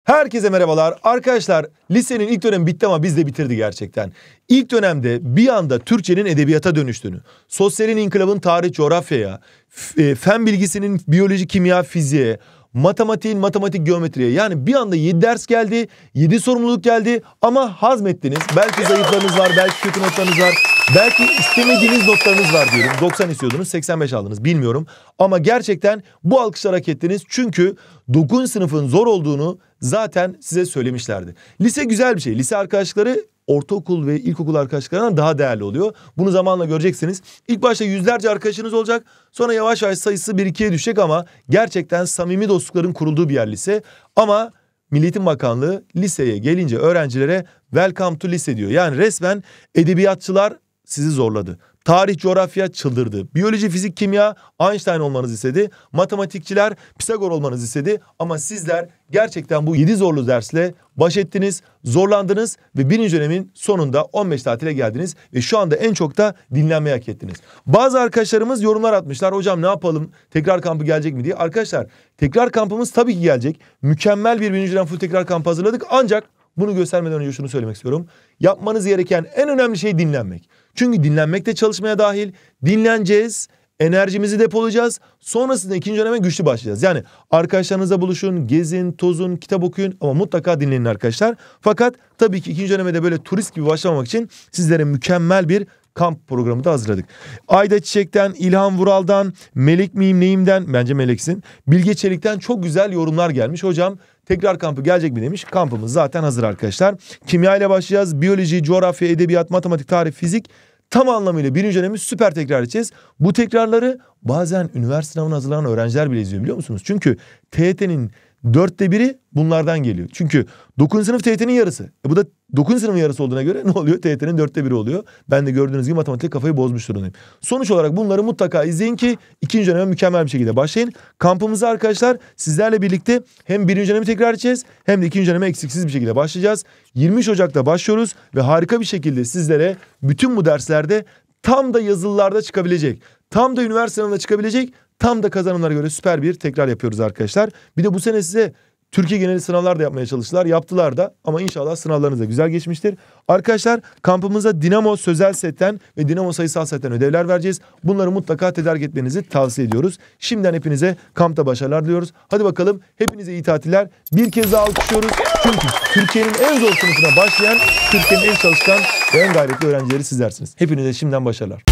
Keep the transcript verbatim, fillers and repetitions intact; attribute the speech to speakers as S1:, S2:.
S1: Herkese merhabalar. Arkadaşlar lisenin ilk dönemi bitti ama biz de bitirdi gerçekten. İlk dönemde bir anda Türkçenin edebiyata dönüştüğünü, sosyalin inkılabın tarih coğrafyaya, fen bilgisinin biyoloji, kimya, fiziğe, matematiğin matematik geometriye, yani bir anda yedi ders geldi, yedi sorumluluk geldi ama hazmettiniz. Belki zayıflarınız var, belki kötü notlarınız var, belki istemediğiniz notlarınız var diyelim. doksan istiyordunuz, seksen beş aldınız, bilmiyorum. Ama gerçekten bu alkışlar hak ettiniz çünkü dokuzuncu sınıfın zor olduğunu zaten size söylemişlerdi. Lise güzel bir şey. Lise arkadaşları ortaokul ve ilkokul arkadaşlarından daha değerli oluyor. Bunu zamanla göreceksiniz. İlk başta yüzlerce arkadaşınız olacak. Sonra yavaş yavaş sayısı bir ikiye düşecek ama gerçekten samimi dostlukların kurulduğu bir yer lise. Ama Milli Eğitim Bakanlığı liseye gelince öğrencilere welcome to lise diyor. Yani resmen edebiyatçılar sizi zorladı. Tarih, coğrafya çıldırdı. Biyoloji, fizik, kimya Einstein olmanızı istedi. Matematikçiler Pisagor olmanızı istedi. Ama sizler gerçekten bu yedi zorlu dersle baş ettiniz, zorlandınız ve birinci dönemin sonunda on beş tatile geldiniz. Ve şu anda en çok da dinlenmeyi hak ettiniz. Bazı arkadaşlarımız yorumlar atmışlar. Hocam ne yapalım? Tekrar kampı gelecek mi diye. Arkadaşlar tekrar kampımız tabii ki gelecek. Mükemmel bir birinci dönem full tekrar kampı hazırladık. Ancak bunu göstermeden önce şunu söylemek istiyorum. Yapmanız gereken en önemli şey dinlenmek. Çünkü dinlenmek de çalışmaya dahil. Dinleneceğiz, enerjimizi depolayacağız. Sonrasında ikinci döneme güçlü başlayacağız. Yani arkadaşlarınızla buluşun, gezin, tozun, kitap okuyun ama mutlaka dinlenin arkadaşlar. Fakat tabii ki ikinci döneme de böyle turist gibi başlamamak için sizlere mükemmel bir kamp programı da hazırladık. Ayda Çiçek'ten, İlhan Vural'dan, Melek miyim neyimden, bence Melek'sin, Bilge Çelik'ten çok güzel yorumlar gelmiş. Hocam tekrar kampı gelecek mi demiş. Kampımız zaten hazır arkadaşlar. Kimya ile başlayacağız. Biyoloji, coğrafya, edebiyat, matematik, tarih, fizik tam anlamıyla birinci dönemi süper tekrar edeceğiz. Bu tekrarları bazen üniversite sınavına hazırlanan öğrenciler bile izliyor biliyor musunuz? Çünkü T Y T'nin dörtte biri bunlardan geliyor. Çünkü dokuzuncu sınıf T Y T'nin yarısı. E bu da dokuzuncu sınıfın yarısı olduğuna göre ne oluyor? T Y T'nin dörtte biri oluyor. Ben de gördüğünüz gibi matematik kafayı bozmuş durumdayım. Sonuç olarak bunları mutlaka izleyin ki ikinci döneme mükemmel bir şekilde başlayın. Kampımıza arkadaşlar sizlerle birlikte hem birinci dönemi tekrar edeceğiz hem de ikinci döneme eksiksiz bir şekilde başlayacağız. yirmi üç Ocak'ta başlıyoruz ve harika bir şekilde sizlere bütün bu derslerde tam da yazılılarda çıkabilecek, tam da üniversite sınavında çıkabilecek, tam da kazanımlara göre süper bir tekrar yapıyoruz arkadaşlar. Bir de bu sene size Türkiye geneli sınavlar da yapmaya çalıştılar. Yaptılar da ama inşallah sınavlarınız da güzel geçmiştir. Arkadaşlar kampımıza Dinamo sözel setten ve Dinamo sayısal setten ödevler vereceğiz. Bunları mutlaka tedarik etmenizi tavsiye ediyoruz. Şimdiden hepinize kampta başarılar diliyoruz. Hadi bakalım hepinize iyi tatiller. Bir kez daha alkışlıyoruz. Çünkü Türkiye'nin en zor sınıfına başlayan, Türkiye'nin en çalışkan ve en gayretli öğrencileri sizlersiniz. Hepinize şimdiden başarılar.